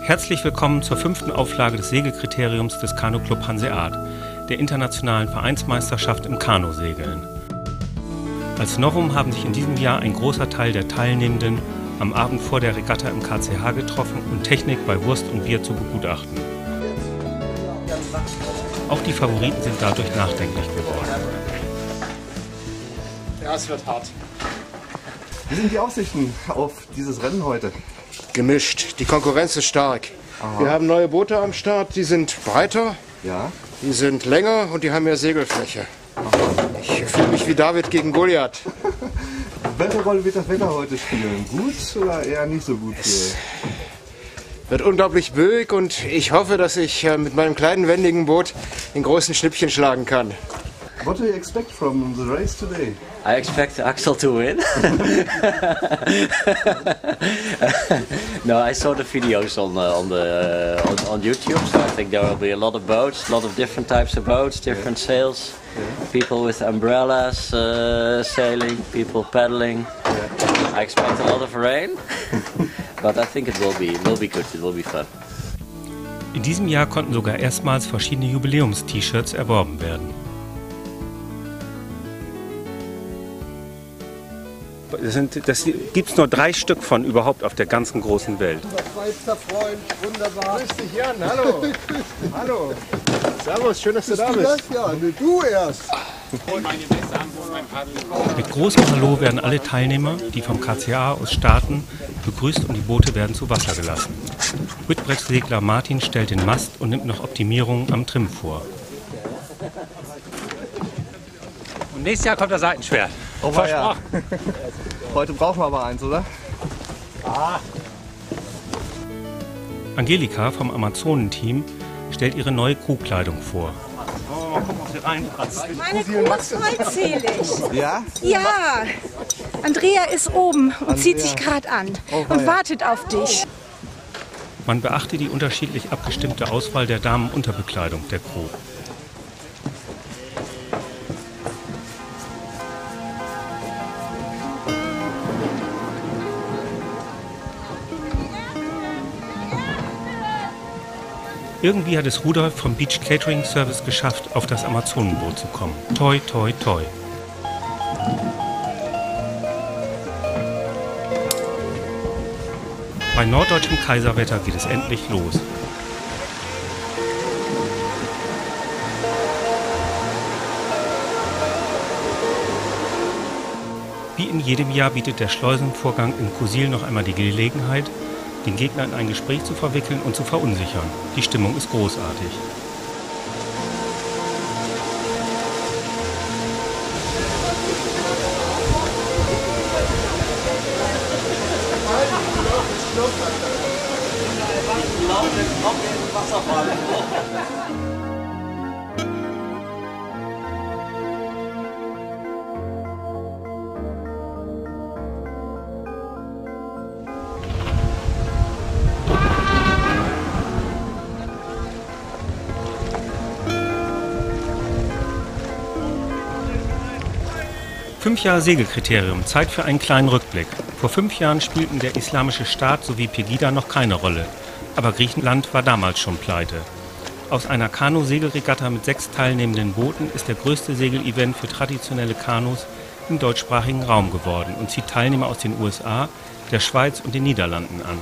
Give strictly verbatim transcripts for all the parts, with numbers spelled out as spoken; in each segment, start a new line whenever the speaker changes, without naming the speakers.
Herzlich willkommen zur fünften Auflage des Segelkriteriums des Kanu-Club Hanseat, der internationalen Vereinsmeisterschaft im Kanusegeln. Als Novum haben sich in diesem Jahr ein großer Teil der Teilnehmenden am Abend vor der Regatta im K C H getroffen und Technik bei Wurst und Bier zu begutachten. Auch die Favoriten sind dadurch nachdenklich geworden.
Ja, es wird hart.
Wie sind die Aussichten auf dieses Rennen heute?
Gemischt. Die Konkurrenz ist stark. Aha. Wir haben neue Boote am Start, die sind breiter, ja. Die sind länger und die haben mehr Segelfläche. Aha. Ich fühle mich wie David gegen Goliath.
Welche Rolle wird das Wetter heute spielen? Gut oder eher nicht so gut?
Es wird unglaublich böig und ich hoffe, dass ich mit meinem kleinen, wendigen Boot den großen Schnippchen schlagen kann.
What do you expect from the race today?
I expect Axel to win. No, I saw the videos on uh, on the uh, on, on YouTube, so I think there will be a lot of boats, a lot of different types of boats, different yeah. sails, yeah. people with umbrellas uh, sailing, people paddling. Yeah. I expect a lot of rain, but I think it will be it will be good. It will be fun.
In diesem Jahr konnten sogar erstmals verschiedene Jubiläums-T-Shirts erworben werden. Das, das gibt es nur drei Stück von überhaupt auf der ganzen großen Welt.
Unser Freund, wunderbar. Grüß dich, Jan, hallo. Hallo. Servus, schön, dass du da bist.
Ja, du erst.
Mit großem Hallo werden alle Teilnehmer, die vom K C A aus starten, begrüßt und die Boote werden zu Wasser gelassen. Whitbread-Segler Martin stellt den Mast und nimmt noch Optimierungen am Trim vor.
Und nächstes Jahr kommt das Seitenschwert.
Oh, versprochen. Ja. Heute brauchen wir aber eins, oder?
Ah.
Angelika vom Amazonenteam stellt ihre neue Crewkleidung vor.
Oh, mal gucken, ob sie reinpasst.
Meine Crew ist vollzählig.
Ja?
Ja. Andrea ist oben und Andrea. zieht sich gerade an oh, und ja. wartet auf dich.
Man beachte die unterschiedlich abgestimmte Auswahl der Damenunterbekleidung der Crew. Irgendwie hat es Rudolf vom Beach Catering Service geschafft, auf das Amazonenboot zu kommen. Toi, toi, toi. Bei norddeutschem Kaiserwetter geht es endlich los. Wie in jedem Jahr bietet der Schleusenvorgang in Kusile noch einmal die Gelegenheit, den Gegner in ein Gespräch zu verwickeln und zu verunsichern. Die Stimmung ist großartig. Fünf Jahre Segelkriterium, Zeit für einen kleinen Rückblick. Vor fünf Jahren spielten der Islamische Staat sowie Pegida noch keine Rolle. Aber Griechenland war damals schon pleite. Aus einer Kanu-Segelregatta mit sechs teilnehmenden Booten ist der größte Segelevent für traditionelle Kanus im deutschsprachigen Raum geworden und zieht Teilnehmer aus den U S A, der Schweiz und den Niederlanden an.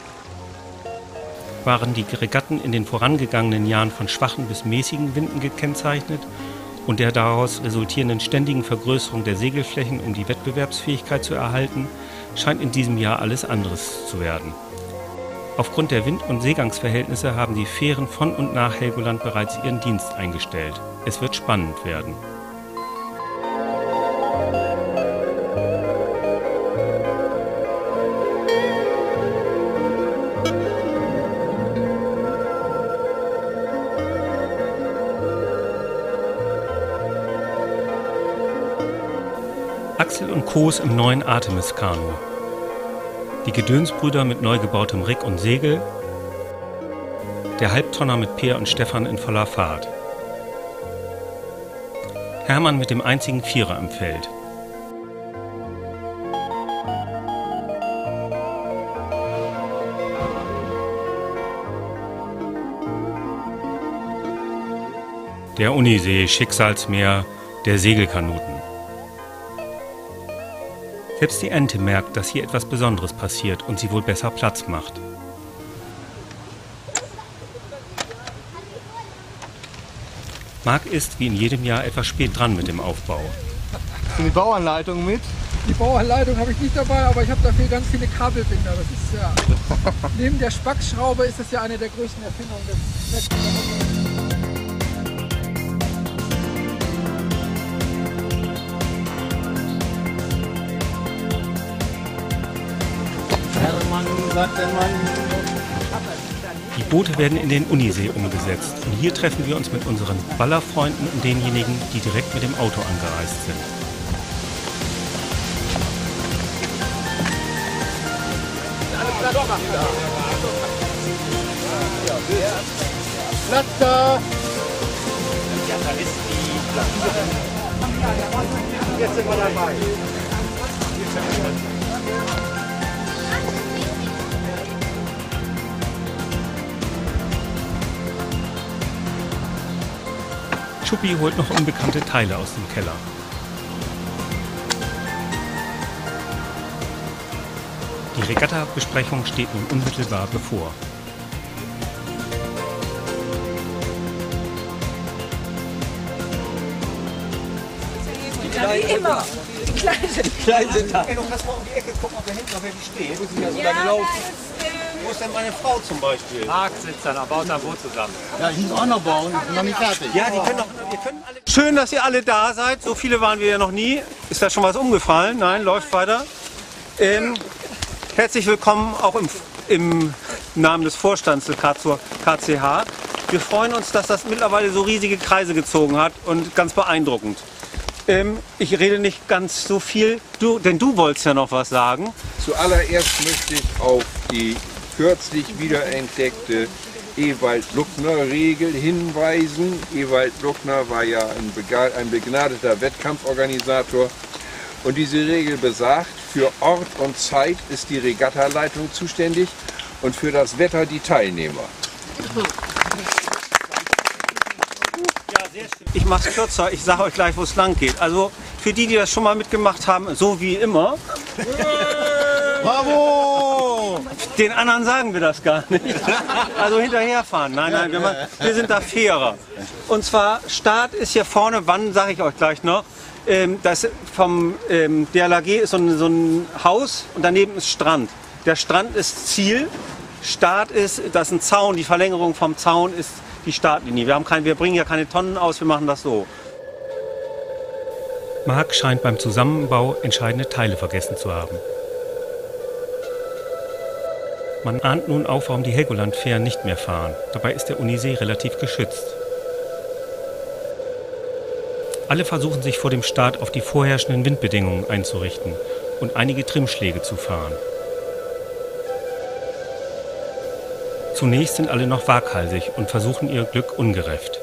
Waren die Regatten in den vorangegangenen Jahren von schwachen bis mäßigen Winden gekennzeichnet und der daraus resultierenden ständigen Vergrößerung der Segelflächen, um die Wettbewerbsfähigkeit zu erhalten, scheint in diesem Jahr alles anderes zu werden. Aufgrund der Wind- und Seegangsverhältnisse haben die Fähren von und nach Helgoland bereits ihren Dienst eingestellt. Es wird spannend werden. Axel und Koos im neuen Artemis-Kanu. Die Gedönsbrüder mit neu gebautem Rig und Segel. Der Halbtonner mit Peer und Stefan in voller Fahrt. Hermann mit dem einzigen Vierer im Feld. Der Unisee, Schicksalsmeer der Segelkanuten. Selbst die Ente merkt, dass hier etwas Besonderes passiert und sie wohl besser Platz macht. Marc ist wie in jedem Jahr etwas spät dran mit dem Aufbau.
Die Bauanleitung mit?
Die Bauanleitung habe ich nicht dabei, aber ich habe dafür ganz viele Kabelbinder. Das ist ja, neben der Spackschraube ist das ja eine der größten Erfindungen des letzten.
Die Boote werden in den Unisee umgesetzt und hier treffen wir uns mit unseren Ballerfreunden und denjenigen, die direkt mit dem Auto angereist sind.
Platz da! Jetzt sind wir dabei.
Schuppi holt noch unbekannte Teile aus dem Keller. Die Regatta-Besprechung steht nun unmittelbar bevor.
Ja, wie immer. Die Kleinen.
Die Kleinen sind da. Ey, noch lass mal um die Ecke gucken, ob da hinten noch welche stehen. Wo sind ja so lange laufen? Wo ist denn meine Frau zum Beispiel? Marc sitzt dann, baut ein Boot zusammen.
Ja, ich muss auch noch bauen, ich bin noch nicht fertig.
Ja, die können doch, wir können alle. Schön, dass ihr alle da seid. So viele waren wir ja noch nie. Ist da schon was umgefallen? Nein, läuft weiter. Ähm, herzlich willkommen auch im, im Namen des Vorstands des K C H. Wir freuen uns, dass das mittlerweile so riesige Kreise gezogen hat und ganz beeindruckend. Ähm, ich rede nicht ganz so viel, du, denn du wolltest ja noch was sagen.
Zuallererst möchte ich auf die kürzlich wiederentdeckte Ewald-Luckner-Regel hinweisen. Ewald-Luckner war ja ein, ein begnadeter Wettkampforganisator und diese Regel besagt, für Ort und Zeit ist die Regattaleitung zuständig und für das Wetter die Teilnehmer.
Ich mache es kürzer, ich sage euch gleich, wo es lang geht. Also für die, die das schon mal mitgemacht haben, so wie immer.
Bravo!
Den anderen sagen wir das gar nicht. Also hinterherfahren. Nein, nein, wir, wir sind da fairer. Und zwar, Start ist hier vorne, wann, sage ich euch gleich noch. Ähm, das vom ähm, D L R G ist so ein, so ein Haus und daneben ist Strand. Der Strand ist Ziel. Start ist, das ist ein Zaun, die Verlängerung vom Zaun ist die Startlinie. Wir, haben kein, wir bringen ja keine Tonnen aus, wir machen das so.
Marc scheint beim Zusammenbau entscheidende Teile vergessen zu haben. Man ahnt nun auch, warum die Helgoland-Fähren nicht mehr fahren. Dabei ist der Unisee relativ geschützt. Alle versuchen sich vor dem Start auf die vorherrschenden Windbedingungen einzurichten und einige Trimmschläge zu fahren. Zunächst sind alle noch waghalsig und versuchen ihr Glück ungerefft.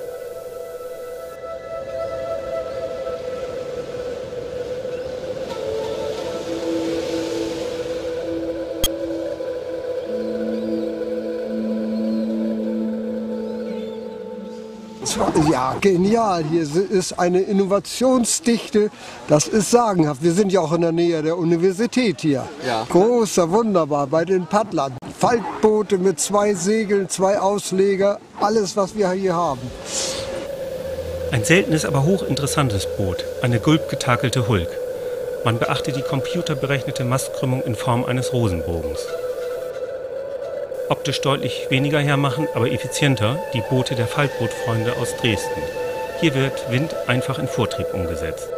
Ja, genial. Hier ist eine Innovationsdichte, das ist sagenhaft. Wir sind ja auch in der Nähe der Universität hier. Ja. Großer, wunderbar, bei den Paddlern. Faltboote mit zwei Segeln, zwei Ausleger, alles, was wir hier haben.
Ein seltenes, aber hochinteressantes Boot, eine gulbgetakelte Hulk. Man beachte die computerberechnete Mastkrümmung in Form eines Rosenbogens. Optisch deutlich weniger hermachen, aber effizienter die Boote der Faltbootfreunde aus Dresden. Hier wird Wind einfach in Vortrieb umgesetzt.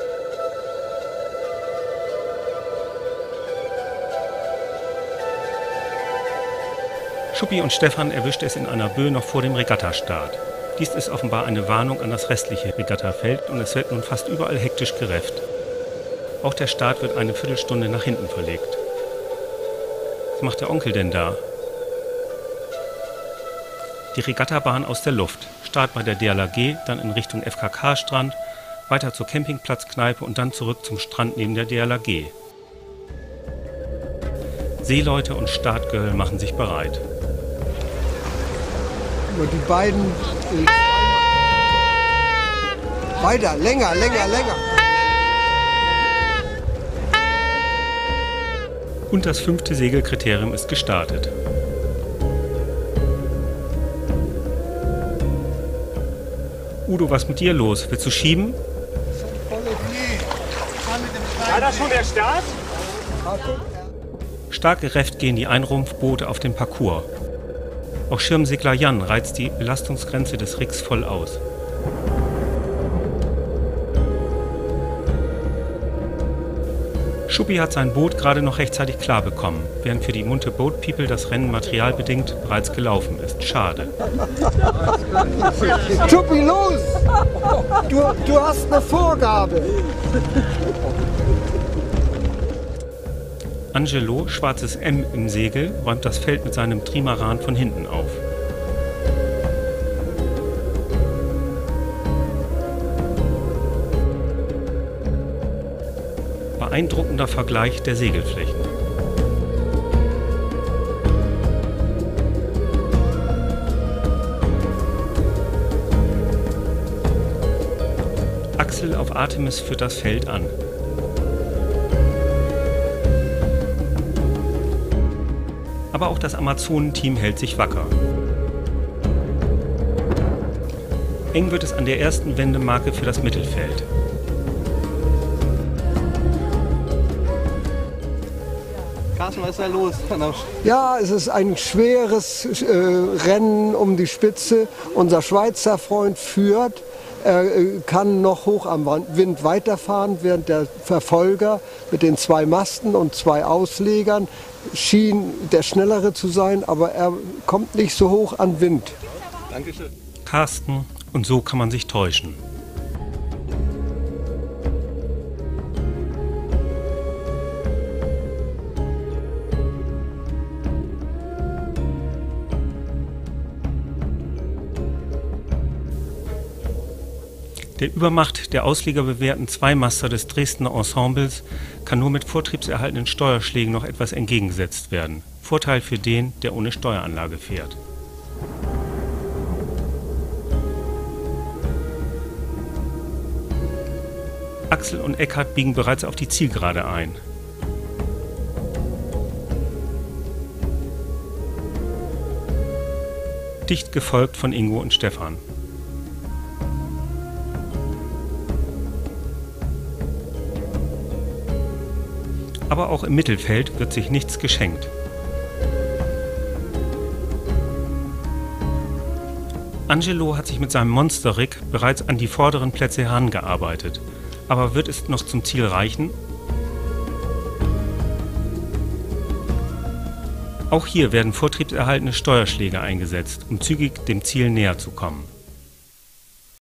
Schuppi und Stefan erwischt es in einer Böe noch vor dem Regattastart. Dies ist offenbar eine Warnung an das restliche Regattafeld und es wird nun fast überall hektisch gerefft. Auch der Start wird eine Viertelstunde nach hinten verlegt. Was macht der Onkel denn da? Die Regattabahn aus der Luft. Start bei der D L R G, dann in Richtung F K K-Strand, weiter zur Campingplatzkneipe und dann zurück zum Strand neben der D L R G. Seeleute und Startgirl machen sich bereit.
Und die beiden... Äh Weiter, länger, länger, länger.
Und das fünfte Segelkriterium ist gestartet. Udo, was ist mit dir los? Willst du schieben?
War das schon der Start?
Stark gerefft gehen die Einrumpfboote auf den Parcours. Auch Schirmsegler Jan reizt die Belastungsgrenze des Riggs voll aus. Schuppi hat sein Boot gerade noch rechtzeitig klar bekommen, während für die Munte Boat People das Rennen materialbedingt bereits gelaufen ist. Schade.
Schuppi, los! Du, du hast eine Vorgabe.
Angelo, schwarzes M im Segel, räumt das Feld mit seinem Trimaran von hinten auf. Beeindruckender Vergleich der Segelflächen. Axel auf Artemis führt das Feld an. Aber auch das Amazonenteam hält sich wacker. Eng wird es an der ersten Wendemarke für das Mittelfeld.
Carsten, was ist da los?
Ja, es ist ein schweres äh, Rennen um die Spitze. Unser Schweizer Freund führt. Er äh, kann noch hoch am Wind weiterfahren, während der Verfolger mit den zwei Masten und zwei Auslegern schien der Schnellere zu sein, aber er kommt nicht so hoch an Wind.
Dankeschön.
Carsten, und so kann man sich täuschen. Der Übermacht der auslegerbewährten Zweimaster des Dresdner Ensembles kann nur mit vortriebserhaltenen Steuerschlägen noch etwas entgegengesetzt werden. Vorteil für den, der ohne Steueranlage fährt. Axel und Eckhard biegen bereits auf die Zielgerade ein. Dicht gefolgt von Ingo und Stefan. Aber auch im Mittelfeld wird sich nichts geschenkt. Angelo hat sich mit seinem Monster-Rig bereits an die vorderen Plätze herangearbeitet. Aber wird es noch zum Ziel reichen? Auch hier werden vortriebserhaltene Steuerschläge eingesetzt, um zügig dem Ziel näher zu kommen.